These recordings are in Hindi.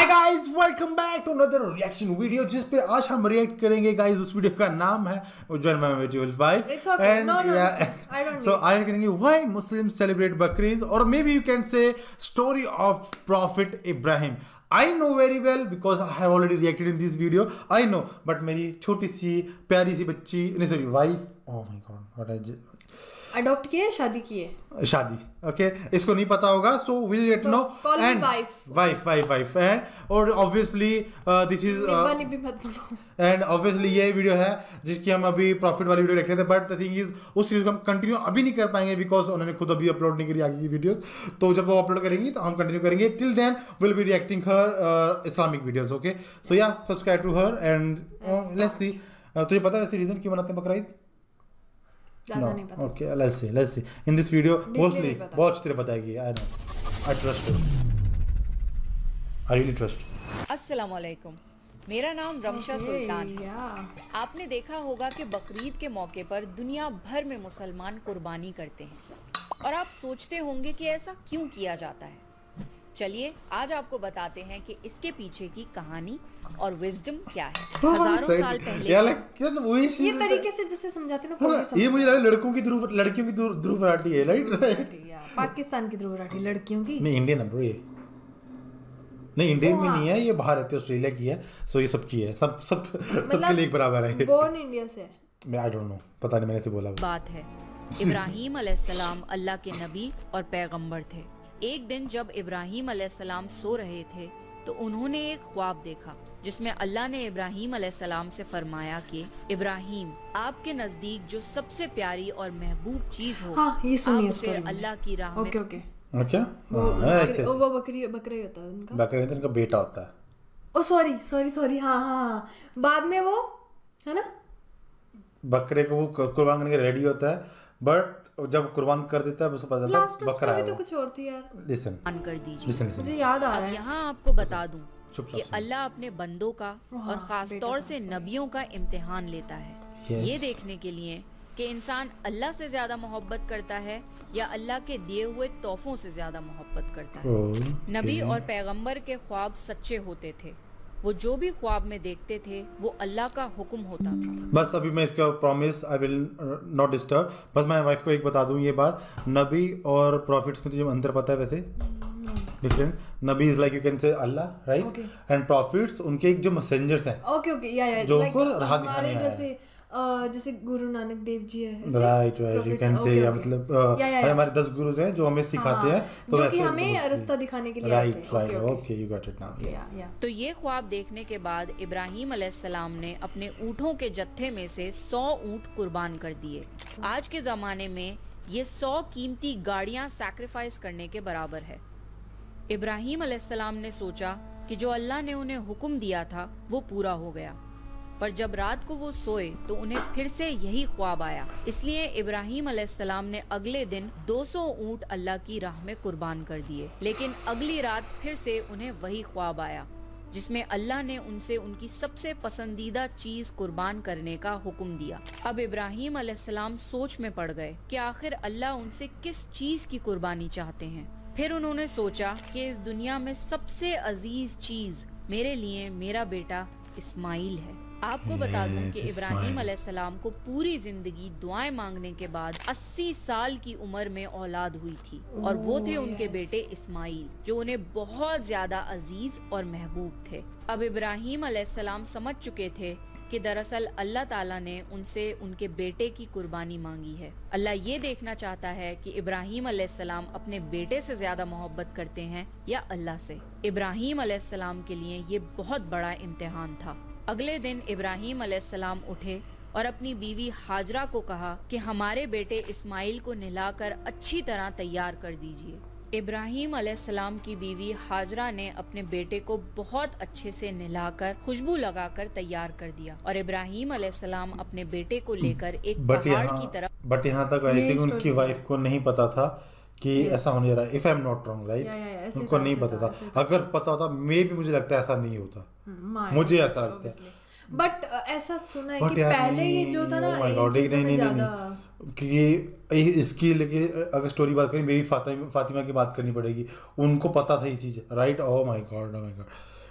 Guys welcome back to another reaction video जिस पे आज हम रिएक्ट करेंगे गाइस। उस वीडियो का नाम है Join My Visuals Vibe and I don't so आज करेंगे why Muslims celebrate Bakrid or maybe you can say story of Prophet Ibrahim. I know very well because I have already reacted in this video. I know but मेरी छोटी सी प्यारी सी बच्ची नहीं sorry wife oh my god what I adopt किए शादी किए शादी ओके इसको नहीं पता होगा so will let know and wife and और obviously this is and obviously ये वीडियो है जिसकी हम अभी प्रॉफिट वाली वीडियो रख रहे थे बट द थिंग इज उस चीज़ को हम कंटिन्यू अभी नहीं कर पाएंगे बिकॉज उन्होंने खुद अभी अपलोड नहीं करी आगे की वीडियोस। तो जब वो अपलोड करेंगी तो हम कंटिन्यू करेंगे। Till then will be reacting her Islamic videos. Okay so yeah subscribe to her and let's see. तुझे पता है वैसे रीजन क्यों मनाते हैं बकरा ईद? ज़्यादा नहीं पता। Okay, let's see. In this video, mostly बहुत तेरे बताएगी। I know. I trust her. I really trust. अस्सलामुअलैकुम, मेरा नाम रमशा सुल्तान है। आपने देखा होगा कि बकरीद के मौके पर दुनिया भर में मुसलमान कुर्बानी करते हैं और आप सोचते होंगे कि ऐसा क्यों किया जाता है। चलिए आज आपको बताते हैं कि इसके पीछे की कहानी और विजडम क्या है। हजारों साल पहले ये तरीके से जैसे समझाते ना ये मुझे लगा लड़कियों की ध्रुव राठी है राइट। पाकिस्तान की ध्रुव राठी लड़कियों की नहीं इंडियन है ब्रो ये नहीं इंडियन में नहीं है ये बाहर रहती है ऑस्ट्रेलिया की है। सो ये सबकी है सबके लिए बराबर है। बोर्न इंडिया से मैं आई डोंट नो पता नहीं मैंने से बोला बात है। इब्राहीम अलैहिस्सलाम अल्लाह के नबी और पैगंबर थे। एक दिन जब इब्राहीम अलैहिस्सलाम सो रहे थे तो उन्होंने एक ख्वाब देखा जिसमें अल्लाह ने इब्राहीम अलैहिस्सलाम से फरमाया कि इब्राहीम आपके नजदीक जो सबसे प्यारी और महबूब चीज हो ये सुनिए उसे अल्लाह की राह में अच्छा वो बकरा ही होता है उनका बकरा नहीं उनका बेटा होता है। ओ सॉरी हाँ बाद में वो है ना बकरे को वो कुर्बान करने के रेडी होता है बट जब कुर्बान कर देता है उसको पता चलता है बकरा है तो कुछ और थी यार। लिसन कर दीजिए मुझे याद आ रहा है। यहाँ आपको बता दूं कि अल्लाह अपने बंदों का और खास तौर से नबियों का इम्तिहान लेता है ये देखने के लिए कि इंसान अल्लाह से ज्यादा मोहब्बत करता है या अल्लाह के दिए हुए तोहफों से ज्यादा मोहब्बत करता है। नबी और पैगंबर के ख्वाब सच्चे होते थे। वो जो भी ख्वाब में देखते थे वो अल्लाह का हुक्म होता था। बस अभी मैं इसका promise I will not disturb. बस मैं वाइफ को एक बता दूं ये बात नबी और प्रॉफिट्स में तुझे अंतर पता है वैसे difference? Nabi is like you can say Allah right and profits उनके एक जो मैसेंजर्स हैं ओके या जो उनको राह दिखाने हैं जैसे गुरु नानक देव जी है राइट यू कैन से या मतलब हमारे 10 गुरुज हैं जो हमें सिखाते हैं तो वैसे हमें रास्ता दिखाने के लिए right okay you got it now. तो ये ख्वाब देखने के बाद इब्राहीम अलैहिस्सलाम ने अपने ऊँटों के जत्थे में से 100 ऊँट कुर्बान कर दिए। आज के जमाने में ये 100 कीमती गाड़ियाँ सैक्रिफाइस करने के बराबर है। इब्राहीम अलैहिस्सलाम ने सोचा कि जो अल्लाह ने उन्हें हुक्म दिया था वो पूरा हो गया पर जब रात को वो सोए तो उन्हें फिर से यही ख्वाब आया। इसलिए इब्राहीम अलैहिस्सलाम ने अगले दिन 200 ऊँट अल्लाह की राह में कुर्बान कर दिए। लेकिन अगली रात फिर से उन्हें वही ख्वाब आया जिसमें अल्लाह ने उनसे उनकी सबसे पसंदीदा चीज कुर्बान करने का हुक्म दिया। अब इब्राहीम अलैहिस्सलाम सोच में पड़ गए कि आखिर अल्लाह उनसे किस चीज की कुर्बानी चाहते हैं। फिर उन्होंने सोचा कि इस दुनिया में सबसे अजीज चीज मेरे लिए मेरा बेटा इस्माइल है। आपको बता दूं कि इब्राहीम अलैहिस्सलाम को पूरी जिंदगी दुआएं मांगने के बाद 80 साल की उम्र में औलाद हुई थी और वो थे उनके बेटे इस्माइल जो उन्हें बहुत ज्यादा अजीज और महबूब थे। अब इब्राहीम अलैहिस्सलाम समझ चुके थे कि दरअसल अल्लाह ताला ने उनसे उनके बेटे की कुर्बानी मांगी है। अल्लाह ये देखना चाहता है कि इब्राहीम अलैहिस्सलाम अपने बेटे से ज्यादा मोहब्बत करते हैं या अल्लाह से। इब्राहीम अलैहिस्सलाम के लिए ये बहुत बड़ा इम्तिहान था। अगले दिन इब्राहीम अलैहिस्सलाम उठे और अपनी बीवी हाजरा को कहा कि हमारे बेटे इस्माइल को नहलाकर अच्छी तरह तैयार कर दीजिए। इब्राहीम अलैहिस्सलाम की बीवी हाजरा ने अपने बेटे को बहुत अच्छे से नहलाकर खुशबू लगाकर तैयार कर दिया और इब्राहीम अलैहिस्सलाम अपने बेटे को लेकर एक पहाड़ की तरफ बट यहाँ तक आई थिंक उनकी वाइफ को नहीं पता था कि ऐसा होने जा रहा है। If I am not wrong right उनको नहीं पता था। अगर पता होता मे भी मुझे लगता है ऐसा नहीं होता। मुझे ऐसा लगता है बट ऐसा सुना है कि पहले ये जो था ना कि इसकी लेके अगर स्टोरी बात करें बेबी फातिमा की बात करनी पड़ेगी। उनको पता था ये चीज़ राइट। ओह माय गॉड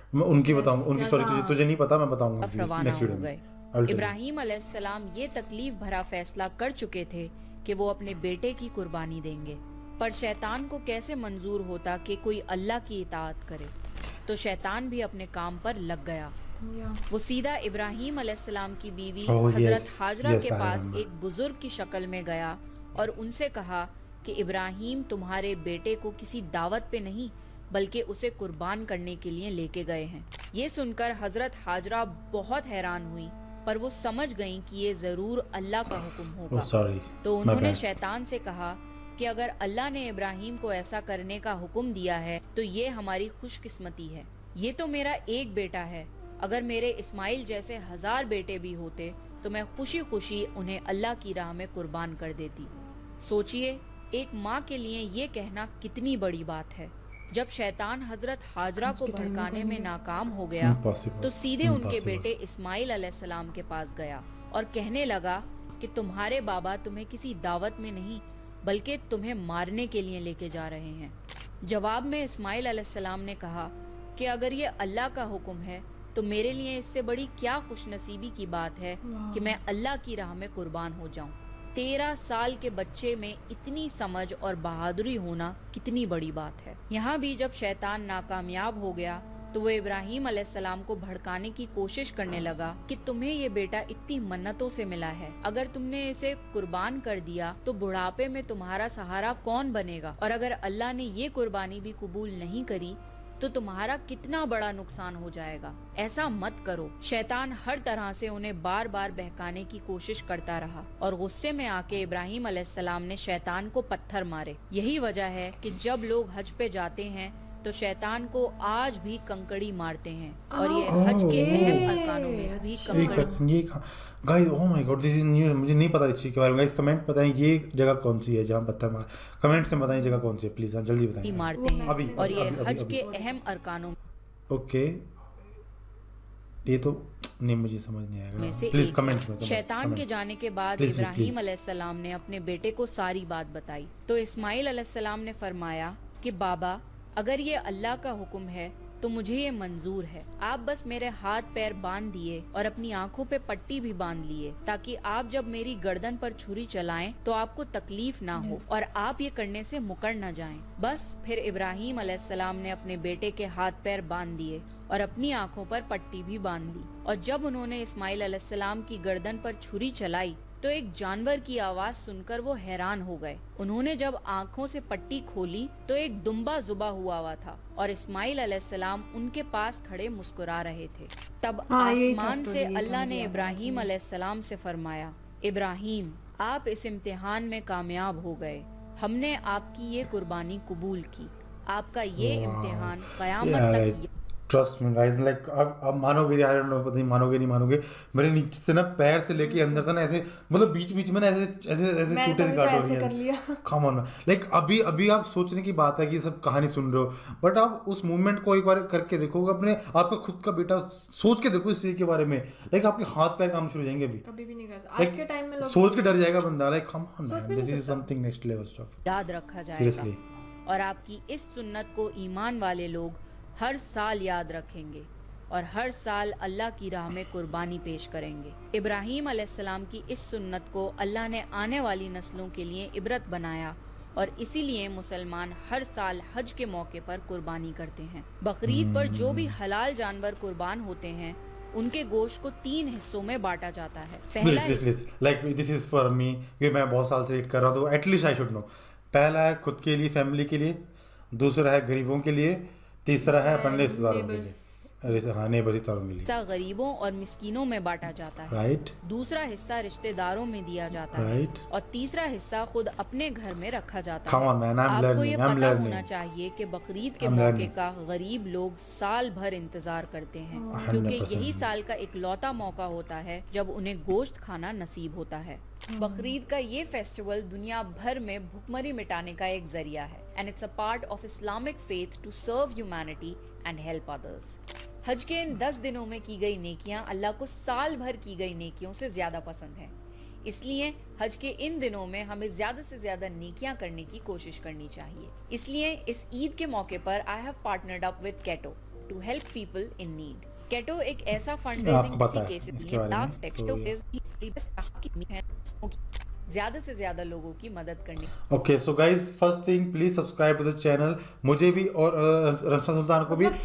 मैं उनकी बताऊंगा, उनकी स्टोरी तुझे नहीं पता, मैं बताऊंगा नेक्स्ट वीडियो में। इब्राहिम अलैहिस्सलाम ये तकलीफ भरा फैसला कर चुके थे कि वो अपने बेटे की कुर्बानी देंगे, पर शैतान को कैसे मंजूर होता कि कोई अल्लाह की इताअत करे। तो शैतान भी अपने काम पर लग गया। वो सीधा इब्राहिम अलैहिस्सलाम की बीवी हजरत हाजरा के पास एक बुजुर्ग की शक्ल में गया और उनसे कहा कि इब्राहिम तुम्हारे बेटे को किसी दावत पे नहीं बल्कि उसे कुर्बान करने के लिए लेके गए हैं। ये सुनकर हजरत हाजरा बहुत हैरान हुई, पर वो समझ गईं कि ये जरूर अल्लाह का हुक्म होगा। तो उन्होंने शैतान से कहा कि अगर अल्लाह ने इब्राहिम को ऐसा करने का हुक्म दिया है तो ये हमारी खुशकिस्मती है। ये तो मेरा एक बेटा है, अगर मेरे इस्माइल जैसे 1000 बेटे भी होते तो मैं खुशी खुशी उन्हें अल्लाह की राह में कुर्बान कर देती। सोचिए, एक माँ के लिए ये कहना कितनी बड़ी बात है। जब शैतान हजरत हाजरा को भड़काने में नाकाम हो गया तो सीधे उनके बेटे इस्माइल अलैहिस्सलाम के पास गया और कहने लगा कि तुम्हारे बाबा तुम्हें किसी दावत में नहीं बल्कि तुम्हें मारने के लिए लेके जा रहे हैं। जवाब में इस्माइल अलैहिस्सलाम ने कहा कि अगर ये अल्लाह का हुक्म है तो मेरे लिए इससे बड़ी क्या खुशनसीबी की बात है कि मैं अल्लाह की राह में कुर्बान हो जाऊं। 13 साल के बच्चे में इतनी समझ और बहादुरी होना कितनी बड़ी बात है। यहाँ भी जब शैतान नाकामयाब हो गया तो वो इब्राहिम अलैहिस्सलाम को भड़काने की कोशिश करने लगा कि तुम्हें ये बेटा इतनी मन्नतों से मिला है, अगर तुमने इसे कुर्बान कर दिया तो बुढ़ापे में तुम्हारा सहारा कौन बनेगा, और अगर अल्लाह ने ये कुर्बानी भी कबूल नहीं करी तो तुम्हारा कितना बड़ा नुकसान हो जाएगा। ऐसा मत करो। शैतान हर तरह से उन्हें बार बार बहकाने की कोशिश करता रहा और गुस्से में आके इब्राहिम अलैहिस्सलाम ने शैतान को पत्थर मारे। यही वजह है कि जब लोग हज पे जाते हैं तो शैतान को आज भी कंकड़ी मारते हैं और ये हज के अहम अरकानों में भी कंकड़ी। Guys, oh my god, this is new, मुझे नहीं पता इस चीज़ के बारे में। गाइस कमेंट बताएं ये जगह कौन सी है जहाँ पत्थर मार, कमेंट से बताएं जगह कौन सी है प्लीज, जल्दी बताएं। मारते हैं अभी, और ये हज के अहम अरकानों। ओके, ये तो नहीं, मुझे समझ नहीं आएगा, प्लीज कमेंट में। शैतान के जाने के बाद इब्राहिम अलैहिस्सलाम ने अपने बेटे को सारी बात बताई तो इस्माइल अलैहिस्सलाम ने फरमाया कि बाबा, अगर ये अल्लाह का हुक्म है तो मुझे ये मंजूर है। आप बस मेरे हाथ पैर बांध दिए और अपनी आंखों पे पट्टी भी बांध लिए ताकि आप जब मेरी गर्दन पर छुरी चलाएं तो आपको तकलीफ ना हो और आप ये करने से मुकर न जाएं। बस फिर इब्राहिम अलैहिस्सलाम ने अपने बेटे के हाथ पैर बांध दिए और अपनी आंखों पर पट्टी भी बांध दी, और जब उन्होंने इस्माइल अलैहिस्सलाम की गर्दन पर छुरी चलाई तो एक जानवर की आवाज सुनकर वो हैरान हो गए। उन्होंने जब आंखों से पट्टी खोली तो एक दुम्बा जुबा हुआ था और इस्माइल अलैहिस्सलाम उनके पास खड़े मुस्कुरा रहे थे। तब आसमान से अल्लाह ने इब्राहिम अलैहिस्सलाम से फरमाया, इब्राहिम, आप इस इम्तिहान में कामयाब हो गए, हमने आपकी ये कुर्बानी कबूल की। आपका ये इम्तिहान कयामत तक। ट्रस्ट में गाइस, लाइक अब मानोगे, आई डोंट नो, पता नहीं मानोगे नहीं मानोगे, मेरे नीचे से ना पैर से लेके अंदर था ना ऐसे, मतलब बीच बीच में ना ऐसे ऐसे ऐसे छूटे काट हो रही है। कम ऑन, लाइक अभी आप सोचने की बात है कि सब कहानी सुन रहे हो, बट आप उस मूवमेंट को एक बार करके देखो, अपने आपका खुद का बेटा सोच के देखो इस चीज के बारे में, लाइक आपके हाथ पैर काम शुरू हो जाएंगे। कभी भी नहीं कर सकते आज के टाइम में, सोच के डर जाएगा बंदा, like come on man, this is something next level stuff. याद रखा जाएगा सीरियसली, और आपकी इस सुन्नत को ईमान वाले लोग हर साल याद रखेंगे और हर साल अल्लाह की राह में कुर्बानी पेश करेंगे। इब्राहिम अलैहिस्सलाम की इस सुन्नत को अल्लाह ने आने वाली नस्लों के लिए इबरत बनाया और इसीलिए मुसलमान हर साल हज के मौके पर कुर्बानी करते हैं। बकरीद पर जो भी हलाल जानवर कुर्बान होते हैं उनके गोश्त को 3 हिस्सों में बांटा जाता है। पहला like this is for me, क्योंकि मैं बहुत साल से रीड कर रहा हूँ तो एटलीस्ट आई शुड नो। पहला है खुद के लिए, फैमिली के लिए, दूसरा है गरीबों के लिए, तीसरा है अपने रिश्तेदारों के लिए, हिस्सा गरीबों और मिस्कीनों में बांटा जाता है, राइट। दूसरा हिस्सा रिश्तेदारों में दिया जाता है, और तीसरा हिस्सा खुद अपने घर में रखा जाता है। आपको ये पता होना चाहिए कि बकरीद के मौके का गरीब लोग साल भर इंतजार करते हैं, क्योंकि यही साल का इकलौता मौका होता है जब उन्हें गोश्त खाना नसीब होता है। बकरीद का ये फेस्टिवल दुनिया भर में भुखमरी मिटाने का एक जरिया है, and it's a part of Islamic faith to serve humanity and help others. हज के इन 10 दिनों में की गई नेकियां अल्लाह को साल भर की गई नेकियों से ज्यादा पसंद है, इसलिए हज के इन दिनों में हमें ज्यादा से ज्यादा नेकियां करने की कोशिश करनी चाहिए। इसलिए इस ईद के मौके पर I have partnered up with Ketto. to help people in need. Ketto एक ऐसा फंडरेजिंग केसेस है डार्क सेक्टर ज्यादा से ज्यादा लोगों की मदद करनी। Okay so guys, first thing please subscribe to the channel, मुझे भी और रमशा सुल्तान को भी,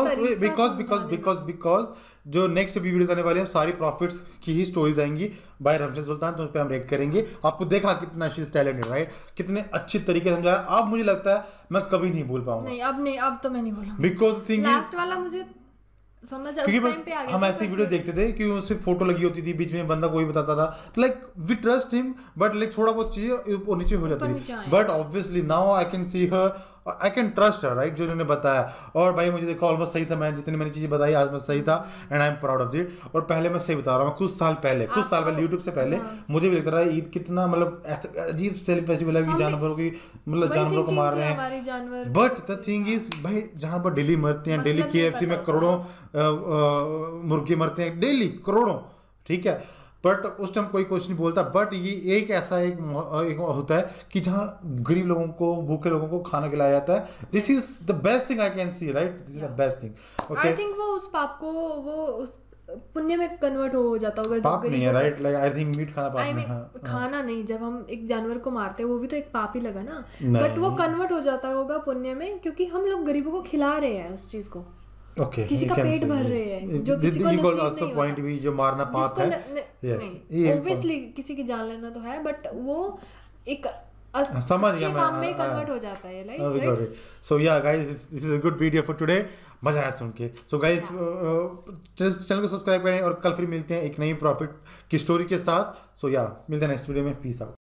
बिकॉज जो नेक्स्ट भी वीडियोस आने वाले हैं सारी प्रॉफिट्स की ही स्टोरीज आएंगी बाय रमशा सुल्तान, तो उस पर हम रेड करेंगे। आपको देखा कितना शी इज टैलेंटेड, राइट, कितने अच्छे तरीके से समझाया। अब मुझे लगता है मैं कभी नहीं भूल पाऊंगा। नहीं, अब तो मैं नहीं बोलूंगा, बिकॉज थिंग इज लास्ट वाला मुझे समझ उस टाइम पे आ गया। हम ऐसी वीडियो देखते थे कि उससे फोटो लगी होती थी, बीच में बंदा कोई बताता था, like we trust him, but like थोड़ा बहुत चीजें ऊपर नीचे हो जाती थी, but obviously now I can see her, I can trust her, right, जो इन्होंने बताया। और भाई मुझे देखो ऑलमोस्ट सही था, मैं जितनी मैंने चीजें बताई आज मैं सही था, and I am proud of it. और पहले मैं सही बता रहा हूँ, कुछ साल पहले यूट्यूब से पहले मुझे भी लगता रहा ईद कितना मतलब ऐसा अजीब फेस्टिवल है कि जानवरों की मतलब जानवरों को मार रहे हैं, बट द थिंग इज भाई जहाँ पर डेली मरते हैं, डेली KFC में करोड़ों मुर्गे मरते हैं डेली, करोड़ों, ठीक है, बट उस टाइम कोई कुछ नहीं बोलता। बट ये एक ऐसा एक होता है कि जहाँ गरीब लोगों को, भूखे लोगों को खाना खिलाया जाता है। This is the best thing I can see, right, this is the best thing. Okay, I think वो उस पाप को वो उस पुण्य में कन्वर्ट हो जाता होगा। पाप नहीं है, right, like I think meat खाना पाप नहीं है। खाना नहीं, जब हम एक जानवर को मारते हैं वो भी तो एक पाप ही लगा ना, बट वो कन्वर्ट हो जाता होगा पुण्य में, क्योंकि हम लोग गरीबों को खिला रहे हैं उस चीज को। Okay, किसी का पेट भर रहे हैं, जो किसी को नसीब नहीं पॉइंट भी जो मारना पाप है, ऑब्वियसली किसी की जान लेना तो है, बट वो एक समझ गया काम में कन्वर्ट हो जाता है, like. So yeah guys, this is a good video for today, मजा आया सुन के। सो गाइस चैनल को सब्सक्राइब करें और कल फिर मिलते हैं एक नई प्रॉफिट की स्टोरी के साथ। सो या मिलते हैं नेक्स्ट वीडियो में, पीस आउट।